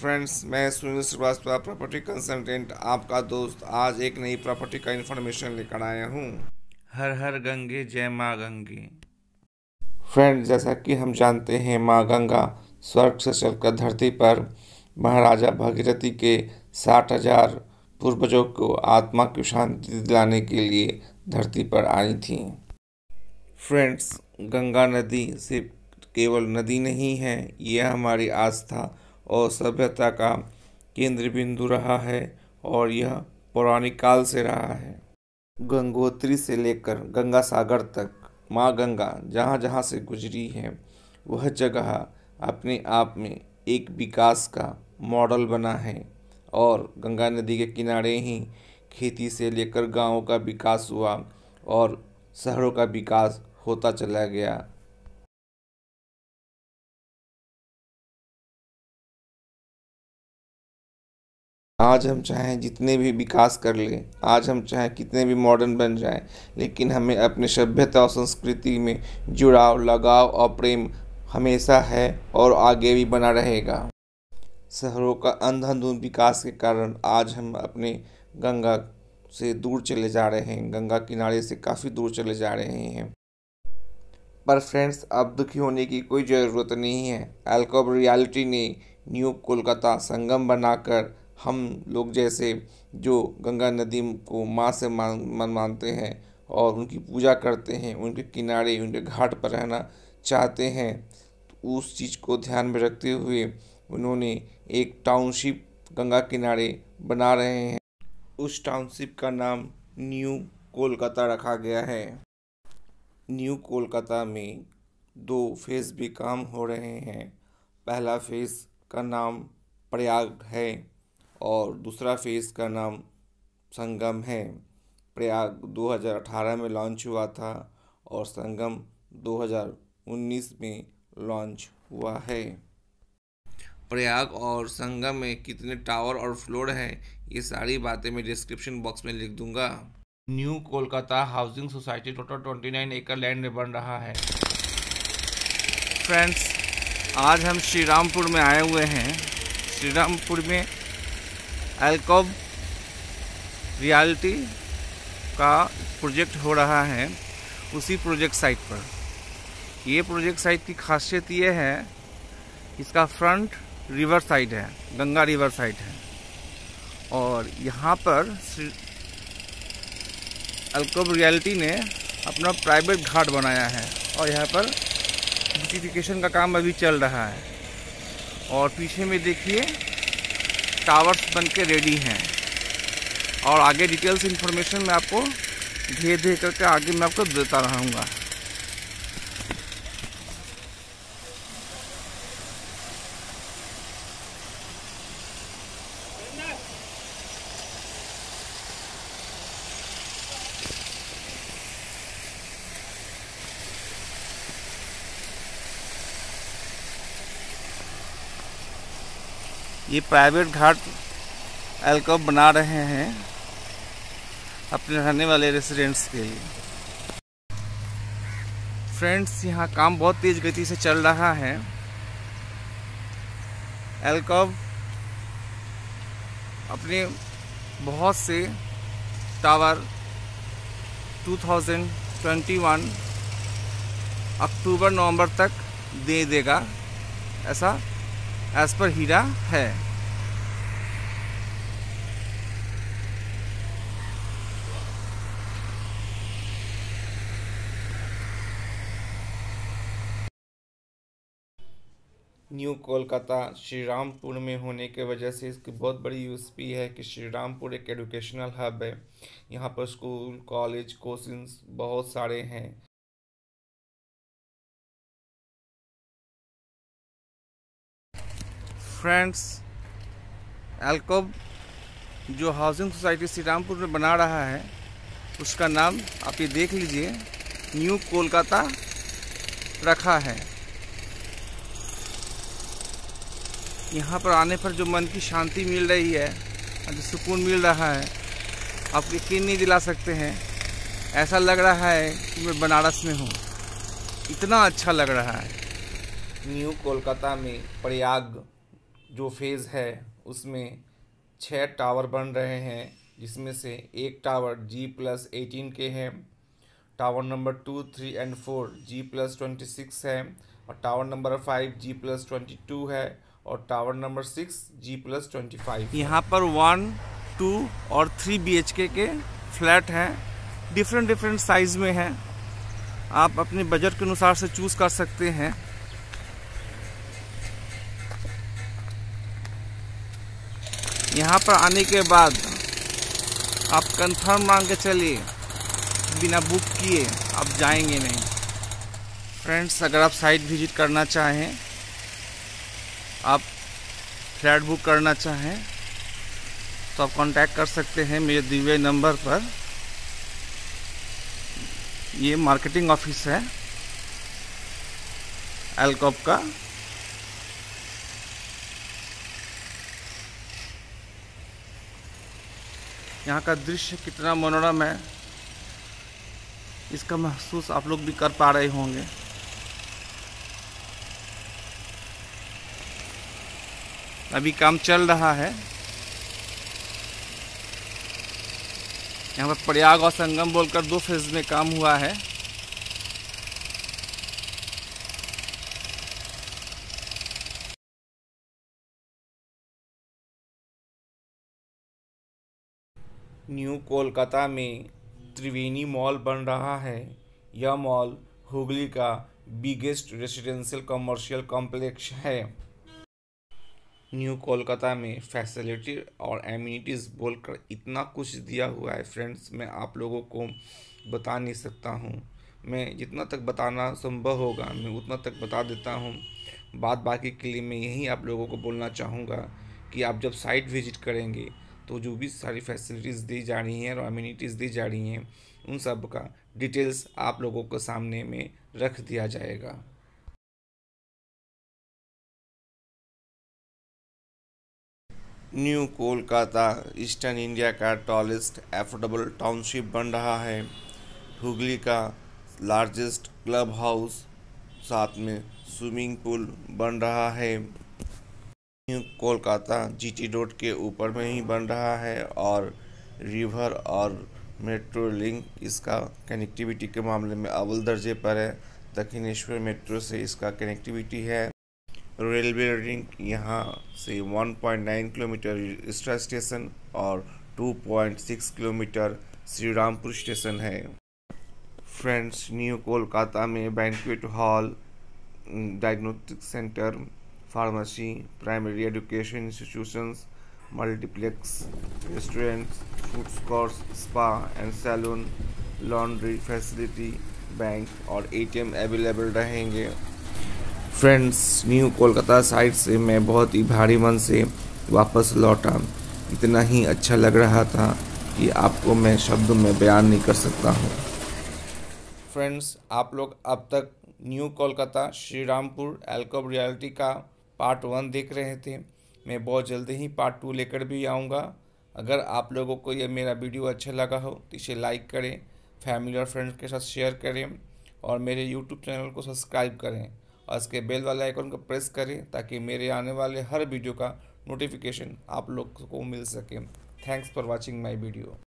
Friends, मैं Sunil Srivastava, property consultant, आपका दोस्त, आज एक नई प्रॉपर्टी का इन्फॉर्मेशन लेकर आया हूँ। हर हर गंगे जय माँ गंगे। फ्रेंड्स, जैसा कि हम जानते हैं, माँ गंगा स्वर्ग से चलकर धरती पर महाराजा भागीरथी के 60,000 पूर्वजों को आत्मा की शांति दिलाने के लिए धरती पर आई थी। फ्रेंड्स, गंगा नदी सिर्फ केवल नदी नहीं है, यह हमारी आस्था और सभ्यता का केंद्र बिंदु रहा है और यह पौराणिक काल से रहा है। गंगोत्री से लेकर गंगा सागर तक माँ गंगा जहाँ जहाँ से गुजरी है, वह जगह अपने आप में एक विकास का मॉडल बना है और गंगा नदी के किनारे ही खेती से लेकर गांवों का विकास हुआ और शहरों का विकास होता चला गया। आज हम चाहें जितने भी विकास कर लें, आज हम चाहें कितने भी मॉडर्न बन जाएं, लेकिन हमें अपने सभ्यता और संस्कृति में जुड़ाव, लगाव और प्रेम हमेशा है और आगे भी बना रहेगा। शहरों का अंधाधुंध विकास के कारण आज हम अपने गंगा से दूर चले जा रहे हैं, गंगा किनारे से काफ़ी दूर चले जा रहे हैं। पर फ्रेंड्स, अब दुखी होने की कोई ज़रूरत नहीं है। एल्कोब रियल्टी ने न्यू कोलकाता संगम बनाकर हम लोग जैसे जो गंगा नदी को माँ से मानते हैं और उनकी पूजा करते हैं, उनके किनारे, उनके घाट पर रहना चाहते हैं, तो उस चीज़ को ध्यान में रखते हुए उन्होंने एक टाउनशिप गंगा किनारे बना रहे हैं। उस टाउनशिप का नाम न्यू कोलकाता रखा गया है। न्यू कोलकाता में 2 फेज़ भी काम हो रहे हैं। पहला फेज़ का नाम प्रयाग है और दूसरा फेज़ का नाम संगम है। प्रयाग 2018 में लॉन्च हुआ था और संगम 2019 में लॉन्च हुआ है। प्रयाग और संगम में कितने टावर और फ्लोर हैं, ये सारी बातें मैं डिस्क्रिप्शन बॉक्स में लिख दूंगा। New Kolkata housing society total 29 एकड़ लैंड में बन रहा है। फ्रेंड्स, आज हम श्री रामपुर में आए हुए हैं। श्री रामपुर में एल्कोब रियल्टी का प्रोजेक्ट हो रहा है, उसी प्रोजेक्ट साइट पर। ये प्रोजेक्ट साइट की खासियत ये है, इसका फ्रंट रिवर साइड है, गंगा रिवर साइड है और यहाँ पर एल्कोब रियल्टी ने अपना प्राइवेट घाट बनाया है और यहाँ पर ब्यूटिफिकेशन का काम अभी चल रहा है और पीछे में देखिए टावर्स बन के रेडी हैं और आगे डिटेल्स इन्फॉर्मेशन मैं आपको धीरे करके आगे मैं आपको देता रहूँगा। ये प्राइवेट घाट एल्कोब बना रहे हैं अपने रहने वाले रेसिडेंट्स के लिए। फ्रेंड्स, यहाँ काम बहुत तेज गति से चल रहा है। एल्कोब अपने बहुत से टावर 2021 अक्टूबर-नवंबर तक दे देगा, ऐसा एज पर हीरा है। न्यू कोलकाता श्री रामपुर में होने के वजह से इसकी बहुत बड़ी यूएसपी है कि श्री रामपुर एक एजुकेशनल हब है। यहाँ पर स्कूल, कॉलेज, कोचिंग्स बहुत सारे हैं। फ्रेंड्स, एल्कोब जो हाउसिंग सोसाइटी श्री रामपुर में बना रहा है, उसका नाम आप ये देख लीजिए, न्यू कोलकाता रखा है। यहाँ पर आने पर जो मन की शांति मिल रही है, जो सुकून मिल रहा है, आप यकीन नहीं दिला सकते हैं। ऐसा लग रहा है कि मैं बनारस में हूँ, इतना अच्छा लग रहा है। न्यू कोलकाता में प्रयाग जो फेज़ है उसमें 6 टावर बन रहे हैं, जिसमें से एक टावर G+18 के हैं, टावर नंबर 2, 3 एंड 4 G+26 है, और टावर नंबर 5 G+22 है, और टावर नंबर 6 G+25। यहाँ पर 1, 2 और 3 BHK के फ्लैट हैं, डिफरेंट साइज में हैं। आप अपने बजट के अनुसार से चूज कर सकते हैं। यहाँ पर आने के बाद आप कंफर्म मान के चलिए, बिना बुक किए आप जाएंगे नहीं। फ्रेंड्स, अगर आप साइट विजिट करना चाहें, आप फ्लैट बुक करना चाहें, तो आप कांटेक्ट कर सकते हैं मेरे दिए हुए नंबर पर। ये मार्केटिंग ऑफिस है एल्कॉप का। यहाँ का दृश्य कितना मनोरम है, इसका महसूस आप लोग भी कर पा रहे होंगे। अभी काम चल रहा है। यहाँ पर प्रयाग और संगम बोलकर 2 फेज में काम हुआ है। न्यू कोलकाता में त्रिवेणी मॉल बन रहा है। यह मॉल हुगली का बिगेस्ट रेसिडेंशियल कमर्शियल कॉम्प्लेक्स है। न्यू कोलकाता में फैसिलिटी और एमिनिटीज़ बोलकर इतना कुछ दिया हुआ है फ्रेंड्स, मैं आप लोगों को बता नहीं सकता हूँ। मैं जितना तक बताना संभव होगा मैं उतना तक बता देता हूँ। बात बाकी के लिए मैं यही आप लोगों को बोलना चाहूँगा कि आप जब साइट विजिट करेंगे तो जो भी सारी फैसिलिटीज़ दी जा रही हैं और एमिनिटीज़ दी जा रही हैं, उन सब का डिटेल्स आप लोगों को सामने में रख दिया जाएगा। न्यू कोलकाता ईस्टर्न इंडिया का टॉलेस्ट एफोर्डेबल टाउनशिप बन रहा है। हुगली का लार्जेस्ट क्लब हाउस, साथ में स्विमिंग पूल बन रहा है। न्यू कोलकाता जीटी रोड के ऊपर में ही बन रहा है और रिवर और मेट्रो लिंक इसका कनेक्टिविटी के मामले में अव्वल दर्जे पर है। दक्षिणेश्वर मेट्रो से इसका कनेक्टिविटी है। रेलवे लिंक यहाँ से 1.9 किलोमीटर इसरा स्टेशन और 2.6 किलोमीटर श्री रामपुर स्टेशन है। फ्रेंड्स, न्यू कोलकाता में banquet hall, diagnostic centre, pharmacy, primary education institutions, multiplex, restaurants, food courts, spa and salon, laundry facility, bank और एटीएम अवेलेबल रहेंगे। फ्रेंड्स, न्यू कोलकाता साइट से मैं बहुत ही भारी मन से वापस लौटा। इतना ही अच्छा लग रहा था कि आपको मैं शब्दों में बयान नहीं कर सकता हूँ। फ्रेंड्स, आप लोग अब तक New Kolkata Shri Rampur Alcove Realty का पार्ट 1 देख रहे थे। मैं बहुत जल्दी ही पार्ट 2 लेकर भी आऊँगा। अगर आप लोगों को यह मेरा वीडियो अच्छा लगा हो तो इसे लाइक करें, फैमिली और फ्रेंड्स के साथ शेयर करें और मेरे यूट्यूब चैनल को सब्सक्राइब करें और इसके बेल वाले आइकन को प्रेस करें ताकि मेरे आने वाले हर वीडियो का नोटिफिकेशन आप लोग को मिल सके। Thanks for watching my video.